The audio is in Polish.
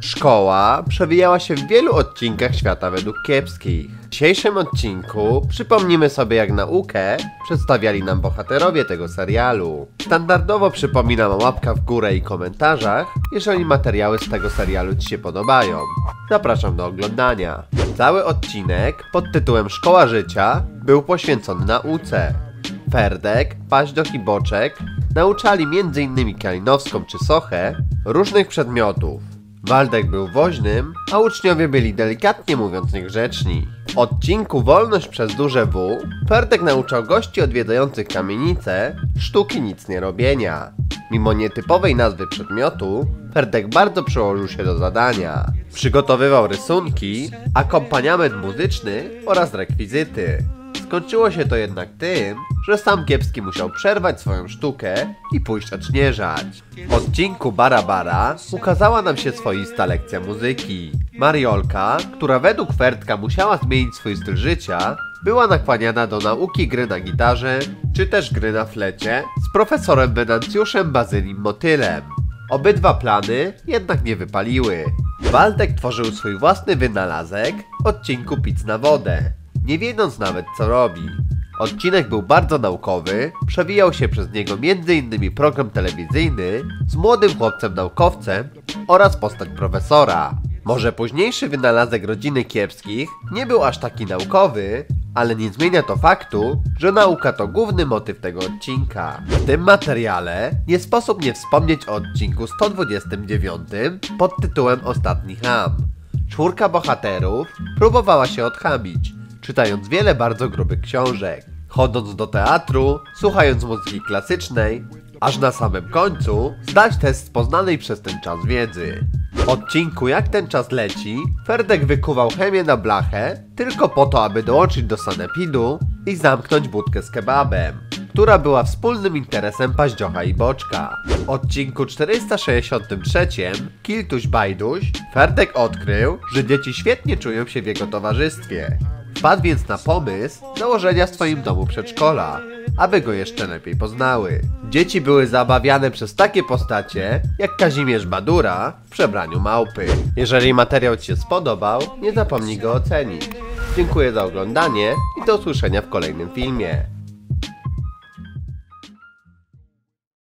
Szkoła przewijała się w wielu odcinkach Świata według Kiepskich. W dzisiejszym odcinku przypomnimy sobie, jak naukę przedstawiali nam bohaterowie tego serialu. Standardowo przypominam o łapkach w górę i komentarzach, jeżeli materiały z tego serialu Ci się podobają. Zapraszam do oglądania. Cały odcinek pod tytułem Szkoła Życia był poświęcony nauce. Ferdek, Paździoch i Boczek nauczali m.in. Kalinowską czy Sochę różnych przedmiotów. Waldek był woźnym, a uczniowie byli delikatnie mówiąc niegrzeczni. W odcinku Wolność przez duże W Ferdek nauczał gości odwiedzających kamienicę sztuki nic nie robienia. Mimo nietypowej nazwy przedmiotu, Ferdek bardzo przyłożył się do zadania. Przygotowywał rysunki, akompaniament muzyczny oraz rekwizyty. Skończyło się to jednak tym, że sam Kiepski musiał przerwać swoją sztukę i pójść odśnieżać. W odcinku Bara ukazała nam się swoista lekcja muzyki. Mariolka, która według Ferdka musiała zmienić swój styl życia, była nakłaniana do nauki gry na gitarze, czy też gry na flecie z profesorem Wenancjuszem Bazylim Motylem. Obydwa plany jednak nie wypaliły. Waldek tworzył swój własny wynalazek w odcinku Pic na wodę, nie wiedząc nawet co robi. Odcinek był bardzo naukowy, przewijał się przez niego m.in. program telewizyjny z młodym chłopcem naukowcem oraz postać profesora. Może późniejszy wynalazek rodziny Kiepskich nie był aż taki naukowy, ale nie zmienia to faktu, że nauka to główny motyw tego odcinka. W tym materiale nie sposób nie wspomnieć o odcinku 129 pod tytułem Ostatni Cham. Czwórka bohaterów próbowała się odchamić, czytając wiele bardzo grubych książek, chodząc do teatru, słuchając muzyki klasycznej, aż na samym końcu zdać test z poznanej przez ten czas wiedzy. W odcinku Jak ten czas leci, Ferdek wykuwał chemię na blachę tylko po to, aby dołączyć do sanepidu i zamknąć budkę z kebabem, która była wspólnym interesem Paździocha i Boczka. W odcinku 463 Kiltuś Bajduś Ferdek odkrył, że dzieci świetnie czują się w jego towarzystwie. Wpadł więc na pomysł założenia w swoim domu przedszkola, aby go jeszcze lepiej poznały. Dzieci były zabawiane przez takie postacie jak Kazimierz Badura w przebraniu małpy. Jeżeli materiał Ci się spodobał, nie zapomnij go ocenić. Dziękuję za oglądanie i do usłyszenia w kolejnym filmie.